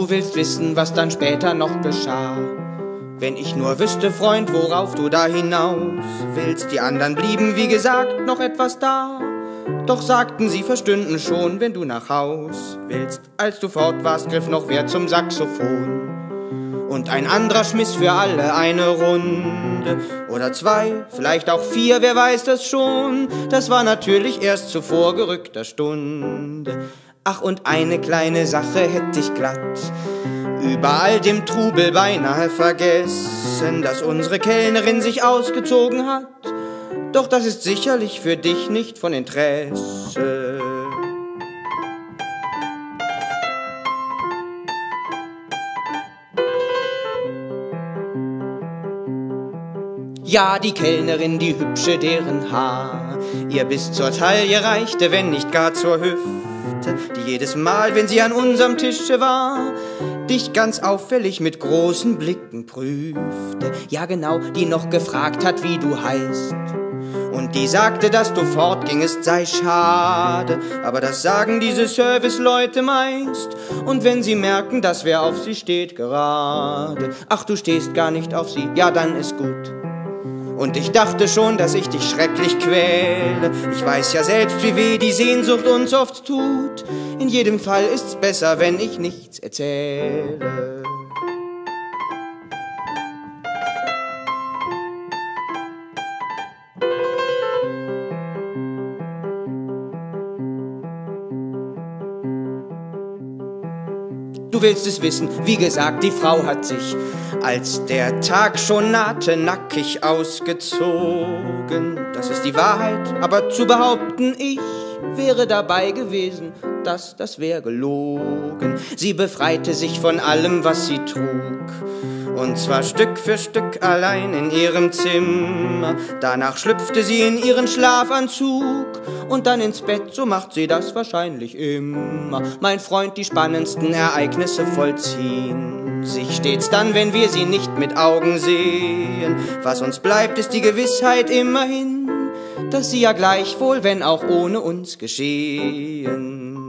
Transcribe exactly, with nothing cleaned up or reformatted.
Du willst wissen, was dann später noch geschah. Wenn ich nur wüsste, Freund, worauf du da hinaus willst. Die anderen blieben, wie gesagt, noch etwas da. Doch sagten, sie verstünden schon, wenn du nach Haus willst. Als du fort warst, griff noch wer zum Saxophon. Und ein anderer schmiss für alle eine Runde. Oder zwei, vielleicht auch vier, wer weiß das schon. Das war natürlich erst zu vorgerückter Stunde. Ach, und eine kleine Sache hätte ich glatt über all dem Trubel beinahe vergessen, dass unsere Kellnerin sich ausgezogen hat. Doch das ist sicherlich für dich nicht von Interesse. Ja, die Kellnerin, die hübsche, deren Haar ihr bis zur Taille reichte, wenn nicht gar zur Hüfte, die jedes Mal, wenn sie an unserem Tische war, dich ganz auffällig mit großen Blicken prüfte. Ja genau, die noch gefragt hat, wie du heißt. Und die sagte, dass du fortgingest, sei schade. Aber das sagen diese Serviceleute meist. Und wenn sie merken, dass wer auf sie steht gerade. Ach, du stehst gar nicht auf sie, ja dann ist gut. Und ich dachte schon, dass ich dich schrecklich quäle. Ich weiß ja selbst, wie weh die Sehnsucht uns oft tut. In jedem Fall ist's besser, wenn ich nichts erzähle. Du willst es wissen, wie gesagt, die Frau hat sich, als der Tag schon nahte, nackig ausgezogen. Das ist die Wahrheit, aber zu behaupten, ich wäre dabei gewesen, das, das wär gelogen. Sie befreite sich von allem, was sie trug, und zwar Stück für Stück allein in ihrem Zimmer. Danach schlüpfte sie in ihren Schlafanzug und dann ins Bett, so macht sie das wahrscheinlich immer. Mein Freund, die spannendsten Ereignisse vollziehen sich stets dann, wenn wir sie nicht mit Augen sehen. Was uns bleibt, ist die Gewissheit immerhin, dass sie ja gleichwohl, wenn auch ohne uns geschehen.